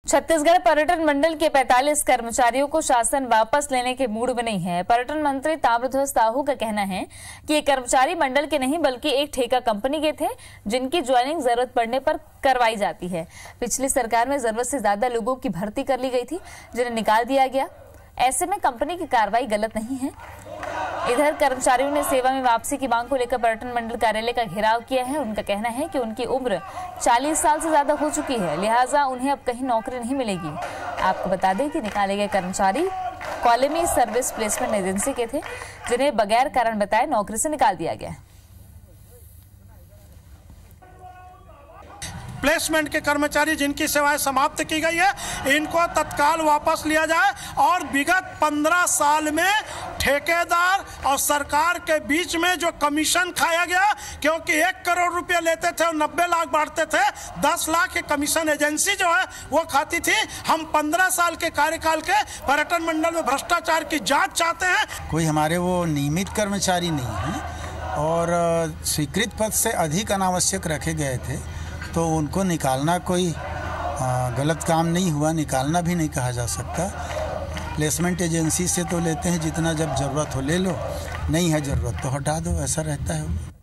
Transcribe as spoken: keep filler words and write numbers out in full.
छत्तीसगढ़ पर्यटन मंडल के पैंतालीस कर्मचारियों को शासन वापस लेने के मूड में नहीं है। पर्यटन मंत्री ताम्रध्वज साहू का कहना है कि ये कर्मचारी मंडल के नहीं बल्कि एक ठेका कंपनी के थे, जिनकी ज्वाइनिंग जरूरत पड़ने पर करवाई जाती है। पिछली सरकार में जरूरत से ज्यादा लोगों की भर्ती कर ली गई थी, जिन्हें निकाल दिया गया। ऐसे में कंपनी की कार्रवाई गलत नहीं है। इधर कर्मचारियों ने सेवा में वापसी की मांग को लेकर पर्यटन मंडल कार्यालय का घेराव किया है। उनका कहना है कि उनकी उम्र चालीस साल से ज्यादा हो चुकी है, लिहाजा उन्हें अब कहीं नौकरी नहीं मिलेगी। आपको बता दें कि निकाले गए कर्मचारी कॉलोनी सर्विस प्लेसमेंट एजेंसी के थे, जिन्हें बगैर कारण बताए नौकरी से निकाल दिया गया। प्लेसमेंट के कर्मचारी जिनकी सेवाएं समाप्त की गई है, इनको तत्काल वापस लिया जाए और विगत पंद्रह साल में ठेकेदार और सरकार के बीच में जो कमीशन खाया गया, क्योंकि एक करोड़ रुपए लेते थे और नब्बे लाख बांटते थे, दस लाख की कमीशन एजेंसी जो है वो खाती थी। हम पंद्रह साल के कार्यकाल के पर्यटन मंडल में भ्रष्टाचार की जांच चाहते हैं। कोई हमारे वो नियमित कर्मचारी नहीं है और स्वीकृत पद से अधिक अनावश्यक रखे गए थे, तो उनको निकालना कोई आ, गलत काम नहीं हुआ, निकालना भी नहीं कहा जा सकता। प्लेसमेंट एजेंसी से तो लेते हैं जितना, जब ज़रूरत हो ले लो, नहीं है ज़रूरत तो हटा दो, ऐसा रहता है।